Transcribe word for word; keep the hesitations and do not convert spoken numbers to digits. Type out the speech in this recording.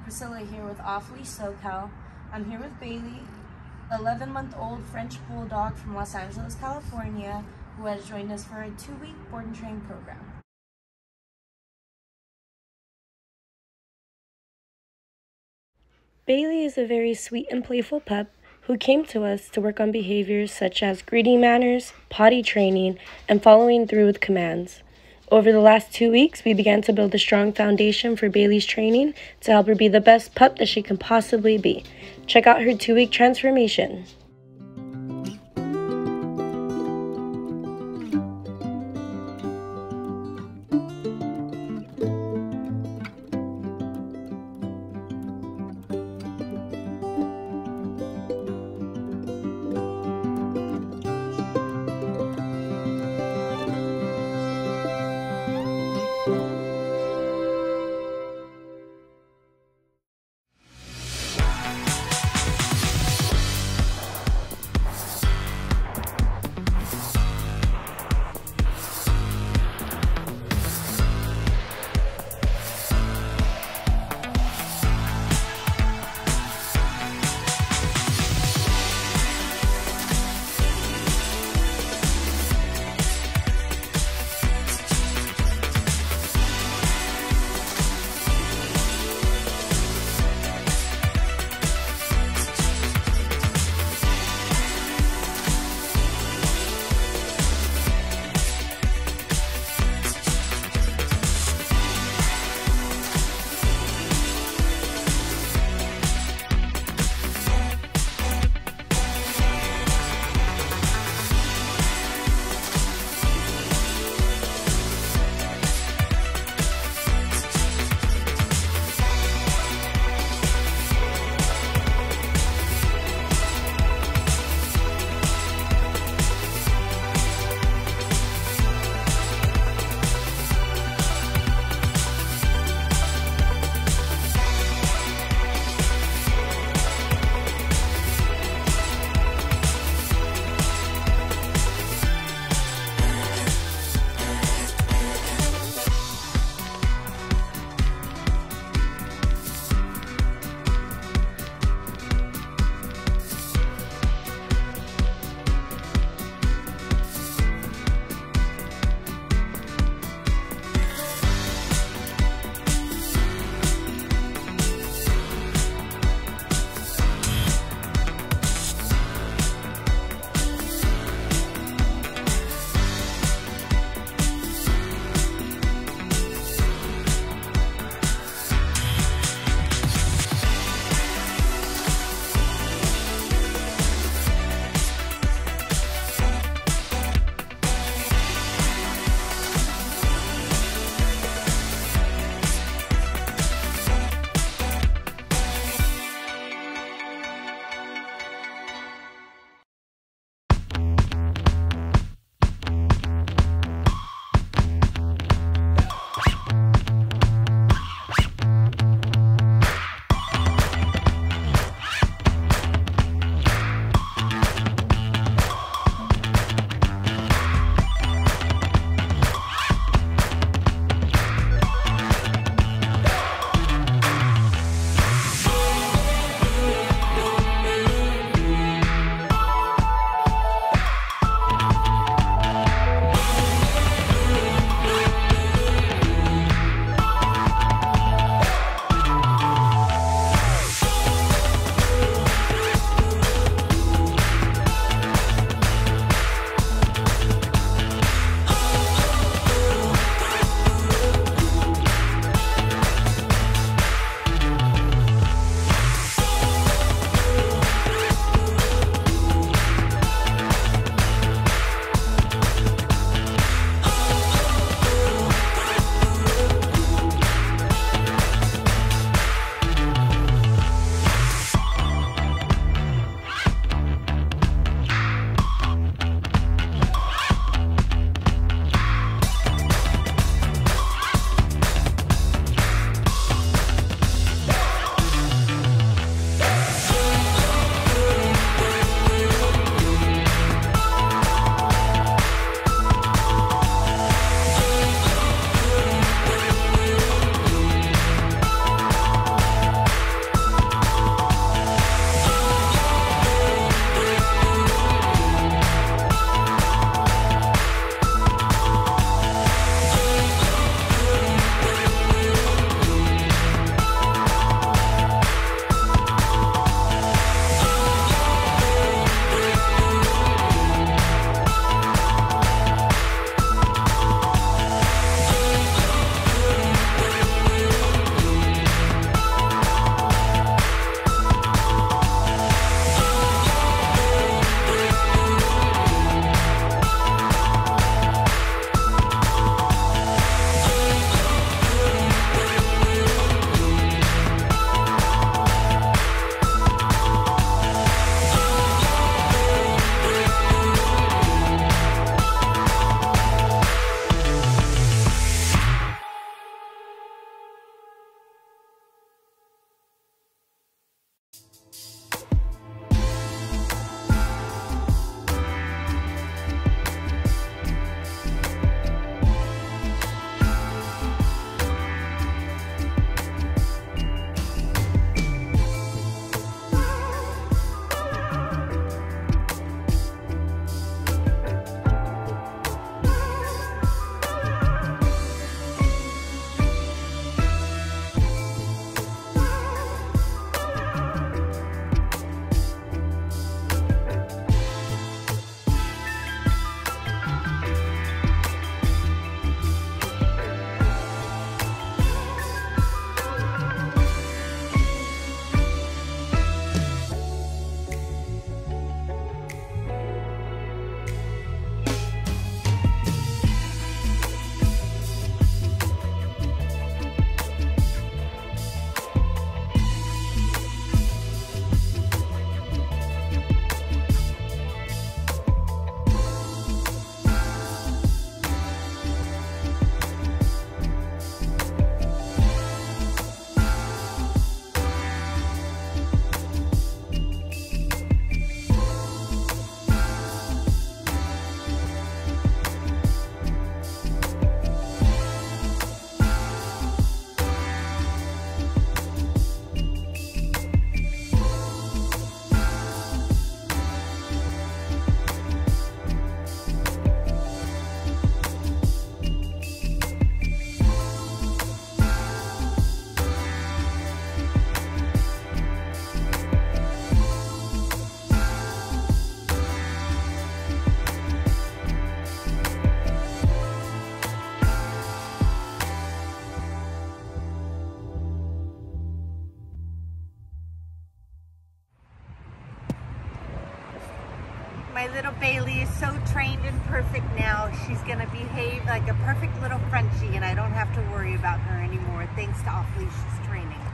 Priscilla here with Off Leash SoCal. I'm here with Bailey, eleven-month-old French Bulldog from Los Angeles, California, who has joined us for a two-week board and train program. Bailey is a very sweet and playful pup who came to us to work on behaviors such as greeting manners, potty training, and following through with commands. Over the last two weeks, we began to build a strong foundation for Bailey's training to help her be the best pup that she can possibly be. Check out her two-week transformation. My little Bailey is so trained and perfect now. She's going to behave like a perfect little Frenchie, and I don't have to worry about her anymore thanks to off-leash training.